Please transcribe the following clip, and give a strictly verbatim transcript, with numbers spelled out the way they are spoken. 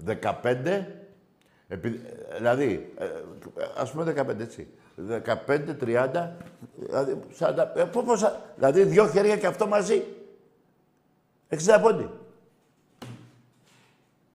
δεκαπέντε, επί, δηλαδή, ε, ας πούμε δεκαπέντε, έτσι. δεκαπέντε, τριάντα, δηλαδή, σαράντα, ε, πόσα, δηλαδή δύο χέρια και αυτό μαζί. εξήντα πόντι.